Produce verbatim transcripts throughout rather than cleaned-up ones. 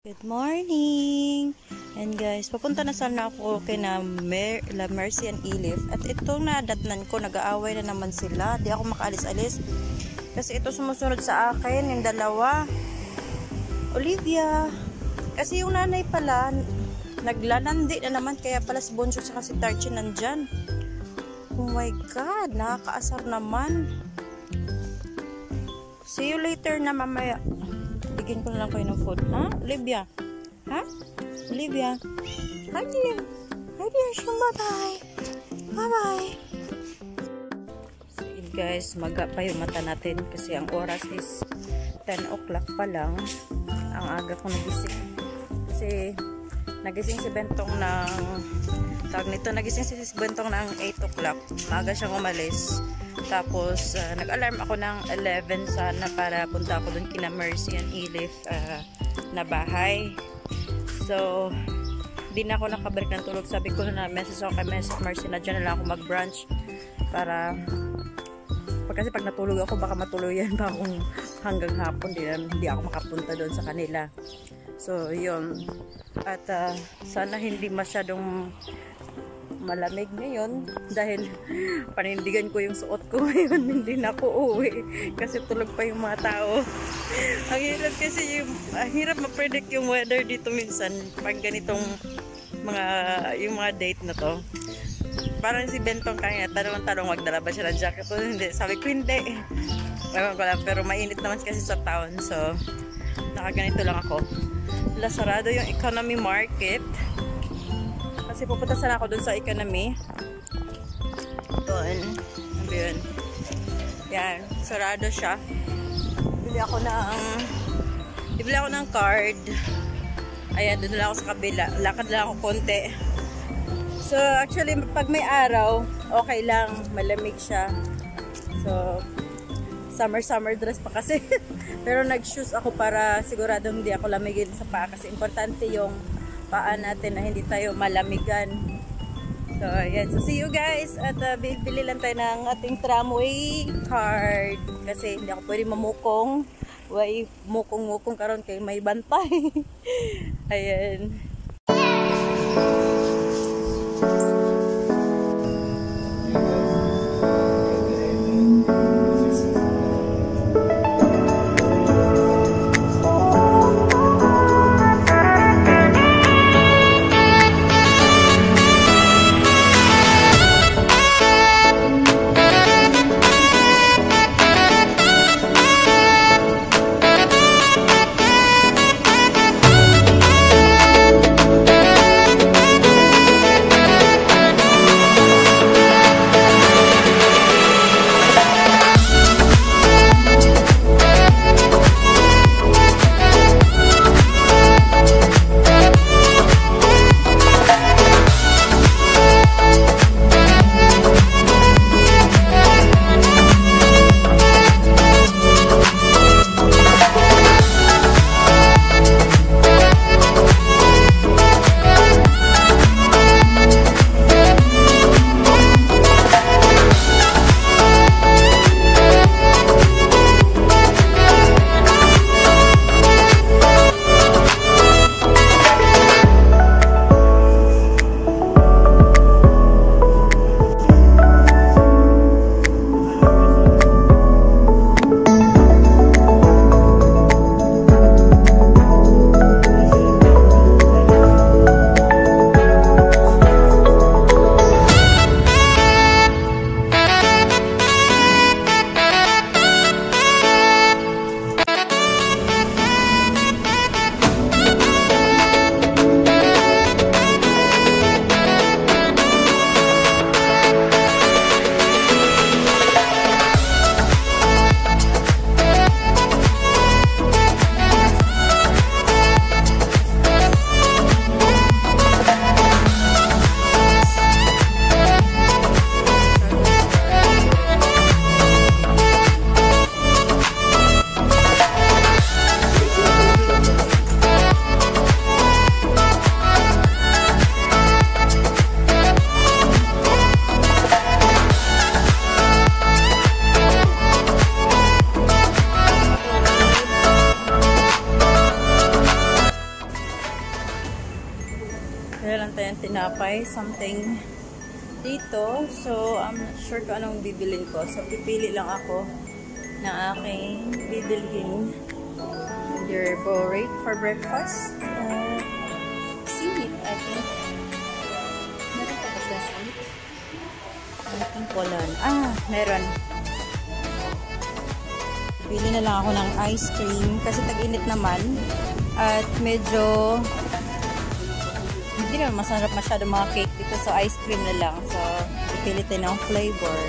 Good morning! And guys, papunta na sana ako kay na Mer La Mercy and Elif. At itong nadatnan ko, nag-aaway na naman sila. Di ako makaalis-alis. Kasi ito sumusunod sa akin, yung dalawa. Olivia. Kasi yung nanay pala, naglalandi na naman. Kaya pala si Boncho at si Tarchi nandyan. Oh my God, nakakaasar naman. See you later na mamaya. Bigyan ko na lang kayo ng food. Ha? Olivia? Ha? Olivia? Hi dear. Hi dear. Bye-bye. Bye-bye. So yun guys, maga pa yung mata natin kasi ang oras is ten o'clock pa lang. Ang aga ko nagising. Kasi nagising si Bentong ng tawag nito, nagising si Bentong ng eight o'clock. Maaga siyang umalis. Tapos, uh, nag-alarm ako ng eleven sana para punta ako dun kina Mercy and Elif uh, na bahay. So, di na ako nakabalik ng tulog. Sabi ko na message ako kay Mercy na dyan na lang ako mag-brunch para pag, kasi pag natulog ako baka matuluyan pa akong hanggang hapon. Di, hindi ako makapunta doon sa kanila. So, yun. At uh, sana hindi masyadong malamig ngayon dahil panindigan ko yung suot ko ngayon. Hindi na ako uwi kasi tulog pa yung mga tao. Ang hirap kasi yung ang hirap ma-predict yung weather dito minsan pag ganitong mga yung mga date na to. Parang si Bentong kanya tanong-tanong magdala ba siya ng jacket. Hindi, sabi ko hindi. Ewan ko lang, pero mainit naman kasi sa town, so nakaganito lang ako. Lasarado yung economy market. Kasi pupunta sana ako dun sa economy. Doon. Ano yun? Yan. Sarado siya. Bili ako ng bili ako ng card. Ayan, doon lang ako sa kabila. Lakad lang ako konti. So, actually, pag may araw, okay lang. Malamig siya. So, summer-summer dress pa kasi. Pero nag-shoes ako para sigurado hindi ako lamigin sa paa. Kasi importante yung paan natin na hindi tayo malamigan. So, ayan. So, see you guys. At uh, bibili lang tayo ng ating tramway card. Kasi hindi ako pwede mamukong. Way, mukong-mukong karon kay may bantay. Ayan. lang tayong tinapay, something dito. So, I'm not sure kung anong bibilin ko. So, pipili lang ako ng aking bibilhin. Your borate for breakfast. Uh, seaweed, I think. Meron pa ba sa seaweed? I think wala. Ah, meron. Bili na lang ako ng ice cream kasi tag-init naman. At medyo hindi naman masarap masyado mga cake dito. So, ice cream na lang. So, ipili tayo ng flavor.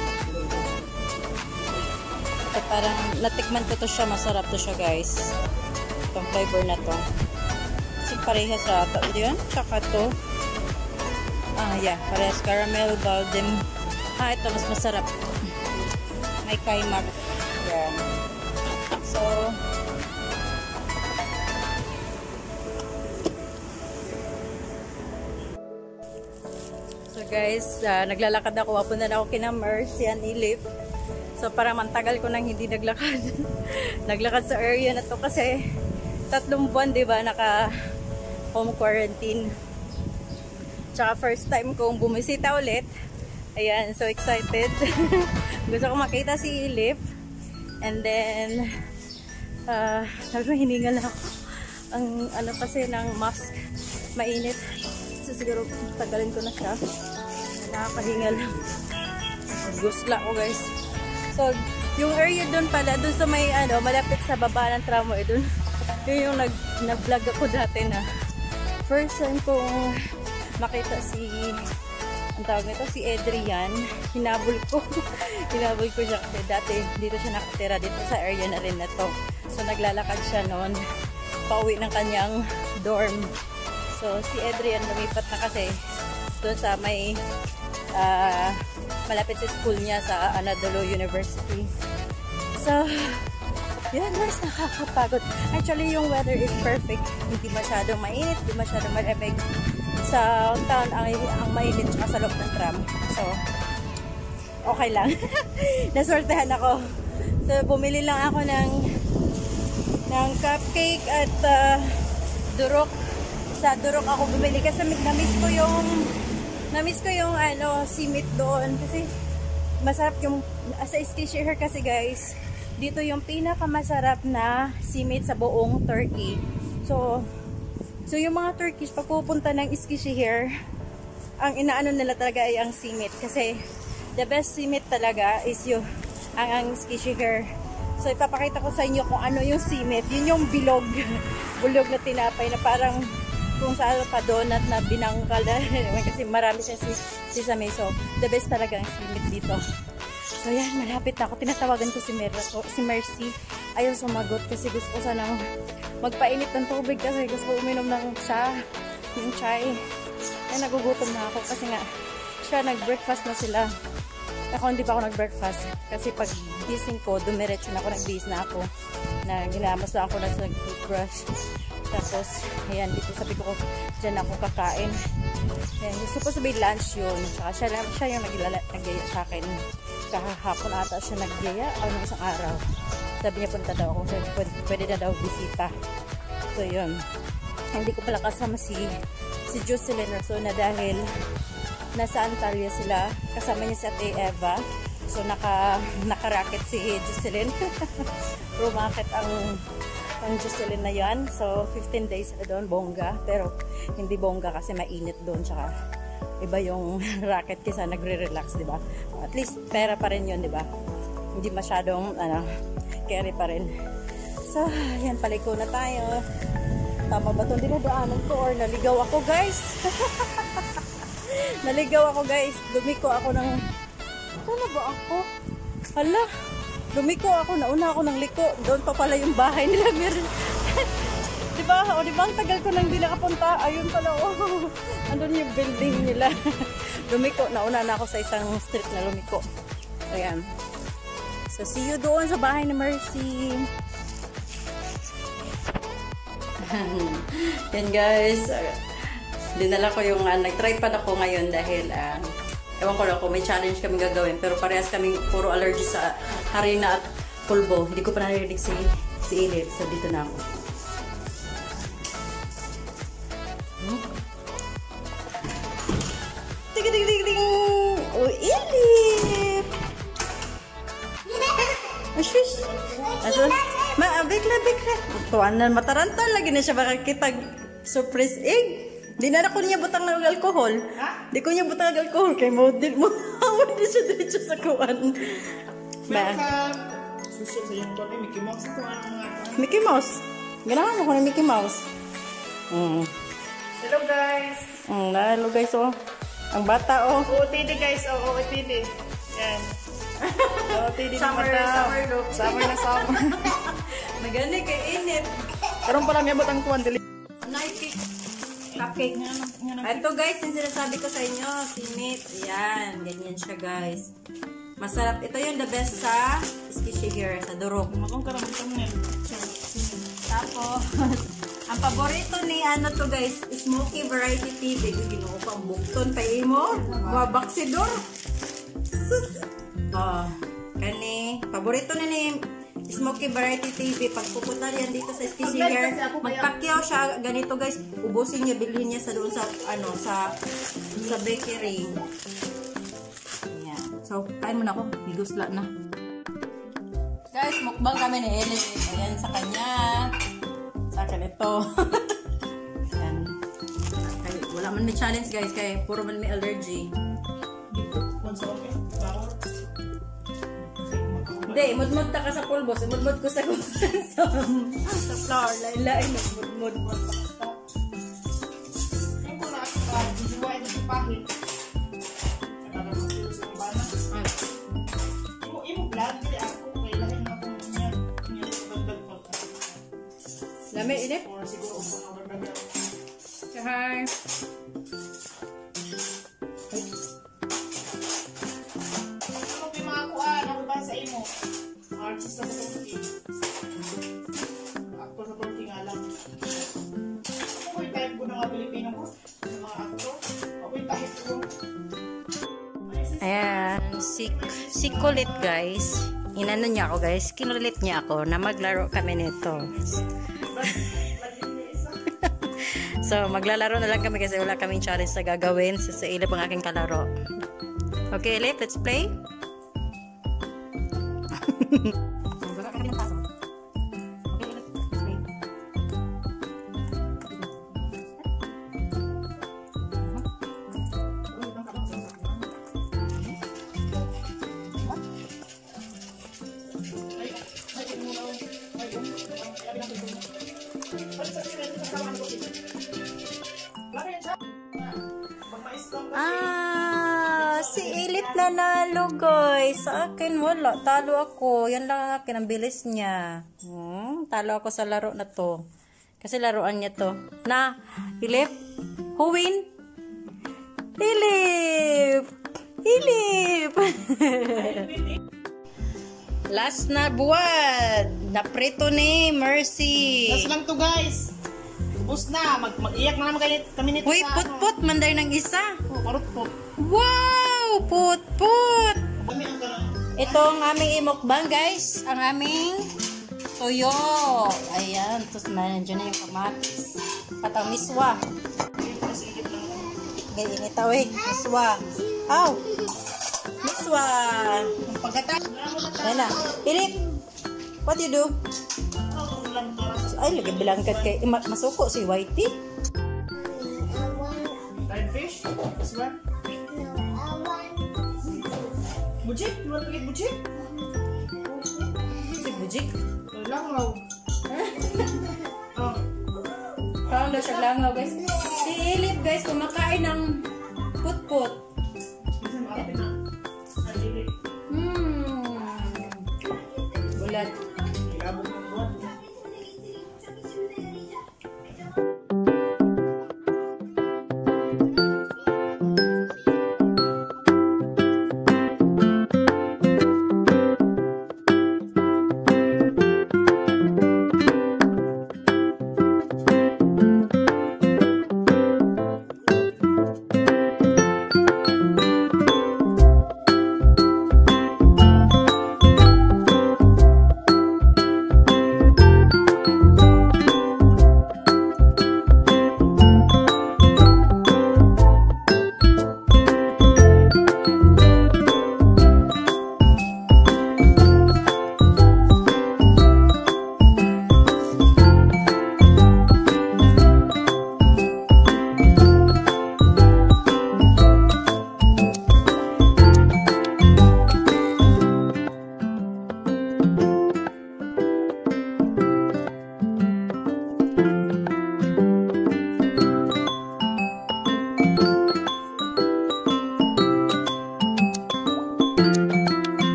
So, parang natikman ko to siya. Masarap to siya, guys. Itong flavor na to. Kasi parehas sa ito. Yun? Tsaka to. Ah, yeah. Parehas caramel, baldim. Ah, ito. Mas masarap. May kaimak. Yan. So, So guys, uh, naglalakad ako. Papunta na ako kina Mercy and Elif. So para mantagal ko nang hindi naglakad. Naglakad sa area na to kasi tatlong buwan, diba, naka home quarantine. Tsaka first time kong bumisita ulit. Ayan, so excited. Gusto ko makita si Elif. And then, uh, hiningal ako. Ang ano kasi ng mask, mainit. So siguro tagalin ko na siya. Nakakahingal. Gusla ko, guys. So, yung area doon pala, doon sa may ano, malapit sa baba ng tramway doon. Yun yung nag, nag-vlog ako dati na first time kong makita si, ang tawag nito, si Adrian. Hinabol ko. Hinabol ko siya kasi dati dito siya nakatira, dito sa area na rin na to. So, naglalakad siya noon. Pauwi ng kanyang dorm. So, si Adrian lumipat na kasi doon sa may uh, malapit sa school niya sa Anadolu University. So, yun guys, nakakapagod. Actually, yung weather is perfect. Hindi masyadong mainit, hindi masyadong malamig. Sa town, ang, ang mainit tsaka sa loob ng tram. So, okay lang. Naswertehan ako. So, bumili lang ako ng ng cupcake at uh, durok. Sa durok ako bumili kasi na-miss ko yung na-miss ko yung ano, simit doon kasi masarap yung sa Eskişehir kasi guys, dito yung pinakamasarap na simit sa buong Turkey. So so yung mga Turkish pag pupunta ng Eskişehir, ang inaano nila talaga ay ang simit kasi the best simit talaga is yung ang, ang Eskişehir. So ipapakita ko sa inyo kung ano yung simit. Yun yung bilog. Bulog na tinapay na parang kung saan pa donut na binangkal kasi marami siya si, si Same. So, the best talaga ang simit dito. So, yan. Malapit na ako. Tinatawagan ko si, Mer si Mercy. Ayaw sumagot kasi gusto ko sanang magpainit ng tubig kasi gusto ko uminom ng cha. Yung chai. Yan, nagugutom na ako kasi nga siya, nag-breakfast na sila. Ako hindi pa ako nag-breakfast kasi pag gising ko, dumiretso na ako, nag-base na ako. Na ginamos na ako na sa nag-brush. Tapos, ayan, dito sabi ko, dyan ako kakain. Ayan, gusto ko sabihin lunch yun. Tsaka siya, siya yung nag-gaya sa akin. Kahapon ata siya nag-gaya o ng isang araw. Sabi niya punta daw ako. Sabi, pwede, pwede na daw bisita. So, yun. Hindi ko pala kasama si si Jocelyn Rosona dahil nasa Antalya sila. Kasama niya si Ate Eva. So, naka, naka-racket si Jocelyn. Rumakit ang ang Jocelyn na yan. So, fifteen days na doon, bongga. Pero, hindi bongga kasi mainit doon. Tsaka, iba yung racket kaysa nagre-relax, di ba? At least, pera pa rin yun, di ba? Hindi masyadong, ano, carry pa rin. So, yan, paliko na tayo. Tama ba itong dinadaanan ko? Or naligaw ako, guys? Naligaw ako, guys. Dumiko ako ng... Ano ba ako? Hala! Lumiko ako, nauna ako ng liko. Doon pa pala yung bahay nila. Diba? O diba ang tagal ko nang di nakapunta? Ayun pala, oh. Andun yung building nila. Lumiko, nauna na ako sa isang street na lumiko. Ayan. So, see you doon sa bahay ni Mercy. Yan guys. Dinala ko yung, uh, nag-tripod ako ngayon dahil, uh, ewan ko lang kung may challenge kami gagawin. Pero parehas kaming puro allergy sa harina at pulbo. Hindi ko pa narinig si, si Elif. So, dito na ako. Hmm? ding, ding, ding, ding. Oh, Elif. Ashush. Ashush. Ma, bigla, bigla. Tuwan na, mataranta. Lagi na siya makakita. Surprise egg. Di na ako niya butang ng alcohol. Ha? Di ko niya butang ng alcohol. Kaya mo, di mo. Hindi siya diretso sa kuwan. Ba? Susi sa yung tuwan, Mickey Mouse. Ito ang mga Mickey Mouse. Ganahan ako na Mickey Mouse. Mm. Hello guys. Mm, hello guys, oh. Ang bata, oh. O O T D guys, o O T D. Yan. O O T D na Summer, mata. summer look. Summer na summer. Nagani kay init. Karon pa lang yabot ang tuwan. Dili. Nike. Cupcake. Ito guys, yung sinasabi ko sa inyo, sinit. Ayan, ganyan siya guys. Masarap. Ito yung the best sa Skishy here, sa Durok. Makong karamitan mo yan. Tapos, ang paborito ni ano to guys, Smoky Variety T V. Ginoo pang bukton pa imo. Mga baksidor. Sus. Oh, kani. Paborito na ni Smoky Variety T V. Pag pupunta yan dito sa Skishy here, magpakyaw siya. Ganito guys, ubusin niya, bilhin niya sa doon sa, ano, sa, sa bakery. Yan. So, kain mo na ako. Bigusla na. Guys, mukbang kami ni Elif. Ayan sa kanya. Sa akin ito. Ayan. Kaya, wala man may challenge guys. Kaya puro man may allergy. Hindi, imudmud ta ka sa pulbos. Imudmud ko sa sa, sa flour. Lain-lain. Imudmud. Lami, ini? Hi. Ano yung mga kuan? Ano ba sa imo? Artist na sa Turkey. Actor sa Turkey nga lang. Ako ko'y type ko ng mga Pilipino ko. Sa mga actor. Ako ko'y type ko. Ayan, si, si Kulit guys. Inano niya ako guys. Kinulit niya ako na maglaro kami nito. So, maglalaro na lang kami kasi wala kaming challenge na gagawin. So, sa Elif ang aking kalaro. Okay, Elif, let's play. Ah, si Elif nanalo guys. Sa akin wala. Talo ako. Yan lang ang akin. Ang bilis niya. Hmm, talo ako sa laro na to. Kasi laruan niya to. Na, Elif? Who win? Elif! Elif! Last na buwan. Naprito ni Mercy. Last lang to guys. Ubus na. Mag Mag-iyak na naman kayo kami nito Uy, sa put-put. Manday ng isa. ano. Parot po. Wow! Put-put! Kami ang ka Ito ang aming imukbang guys. Ang aming toyo. Ayan. Tapos nandiyan na yung kamatis. Patang miswa. Okay, inita uy. Miswa. Aw! Miswa. pagkatapos. Ayan na. Pilip! What you do? Ay, lagi bilangkat kay ma masuko si Whitey. Fried fish? This one? Bujik? You want to eat bujik? Si Bujik. Langaw. Oh. Kaon daw siya langaw guys. Si Elif guys, kumakain ng put-put. Hmm. Bulat. Ilabog ng buwan.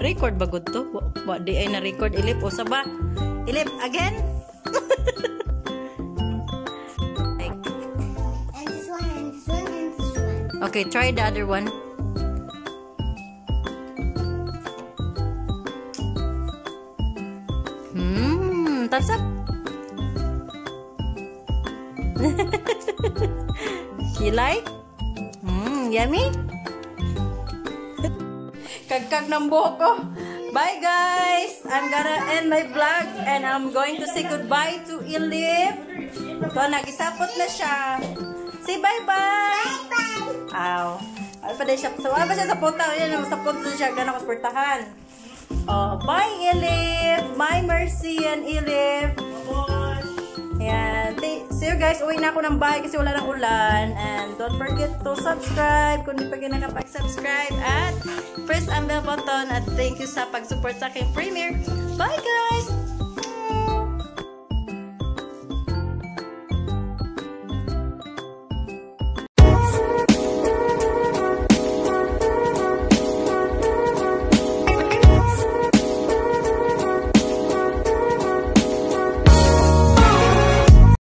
Na-record ba gud to? Wa, wa di ay na-record. Ilip, usa ba? Ilip, again? And this one, and this one, and this one. Okay, try the other one. Hmm, thumbs up. You like? Hmm, yummy? Kagkag ng buhok ko. Bye guys! I'm gonna end my vlog and I'm going to say goodbye to Elif. So, nagisapot na siya. Say bye-bye! Bye-bye! Aw. Ano pa din siya? So, ano pa siya sa punta? Ayan, masapot na siya. Gano'n ko sportahan. Oh, bye Elif! Bye Mercy and Elif! Ayan. See you guys. Uwi na ako ng bahay kasi wala ng ulan. And don't forget to subscribe kung di pa kayo nakapag-subscribe. At press ang bell button. At thank you sa pag-support sa aking premiere. Bye guys!